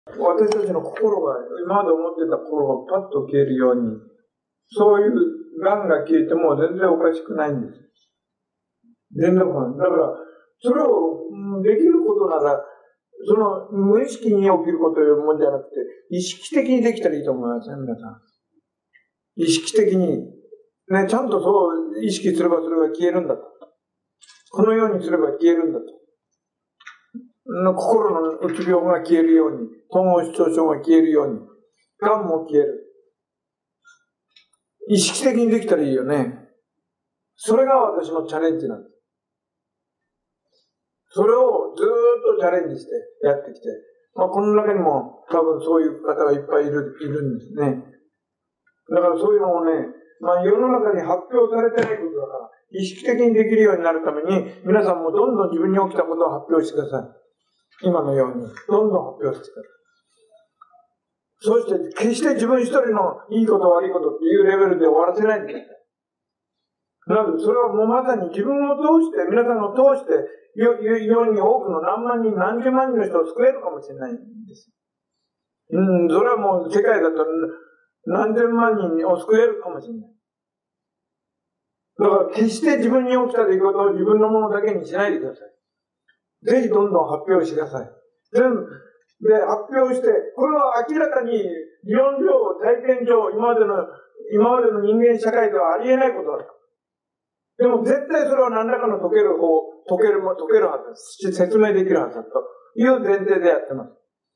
私たちの心が、今まで思ってた心がパッと消えるように、そういう癌が消えても全然おかしくないんです。全然おかしくない。だから、それをできることなら、その無意識に起きるこというもんじゃなくて、意識的にできたらいいと思いますね、皆さん。意識的に。ね、ちゃんとそう意識すればそれが消えるんだと。このようにすれば消えるんだと。心のうつ病が消えるように、統合失調症が消えるように、癌も消える。意識的にできたらいいよね。それが私のチャレンジなんです。それをずーっとチャレンジしてやってきて、この中にも多分そういう方がいっぱいいるんですね。だからそういうのをね、世の中に発表されてないことだから、意識的にできるようになるために、皆さんもどんどん自分に起きたことを発表してください。今のように、どんどん発表してください。そして、決して自分一人のいいこと悪いことっていうレベルで終わらせないでください。なので、それはもうまさに自分を通して、皆さんを通して、世に多くの何万人、何十万人の人を救えるかもしれないんです。それはもう世界だと何千万人を救えるかもしれない。だから決して自分に起きた出来事を自分のものだけにしないでください。ぜひどんどん発表してください。全部で発表して、これは明らかに理論上、体験上、今までの人間社会ではありえないことだと。でも絶対それは何らかの解けるはずです。説明できるはずだという前提でやってます。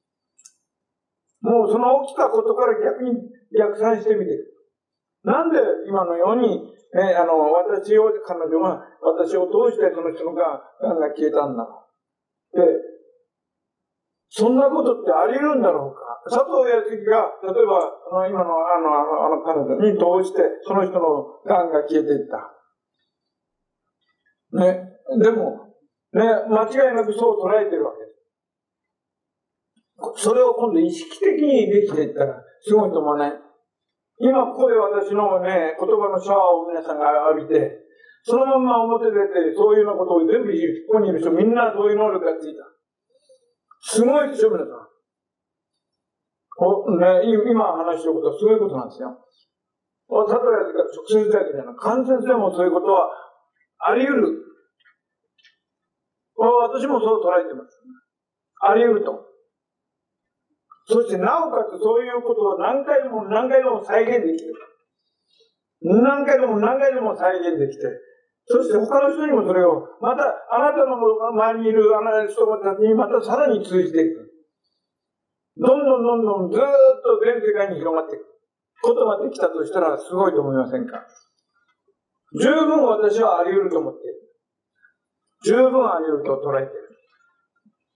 もうその起きたことから逆に逆算してみて。なんで今のように、彼女が私を通してその人のがんが消えたんだろう。で、そんなことってあり得るんだろうか。佐藤康之が、例えば、今の彼女に通してその人のがんが消えていった。ね。でも、ね、間違いなくそう捉えてるわけです。それを今度意識的にできていったら、すごいと思わない？今ここで私のね、言葉のシャワーを皆さんが浴びて、そのまま表出て、そういうようなことを全部ここにいる人みんなそういう能力がついた。すごいですよ、皆さん。今話してることはすごいことなんですよ。例えば直接だけじゃなく、間接でもそういうことはあり得る。私もそう捉えてます。あり得ると。そしてなおかつそういうことを何回も何回も再現できる。何回も何回も再現できて、そして他の人にもそれを、またあなたの周りにいる人たちにまたさらに通じていく。どんどんずーっと全世界に広がっていくことができたとしたらすごいと思いませんか？十分私はあり得ると思っている。十分あり得ると捉えている。